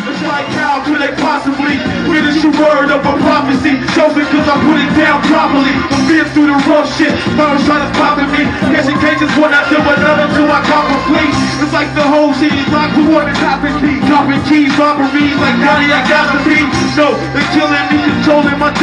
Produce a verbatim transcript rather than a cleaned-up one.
It's like how could they possibly finish your word of a prophecy? Chosen cause I put it down properly. I'm been through the rough shit, mama trying to pop at me. Catching cases one after another till I call complete. It's like the whole city is locked, who wanna cop and key? Dropping keys, robberies like Donnie, I got to be. No, they're killing me, controlling my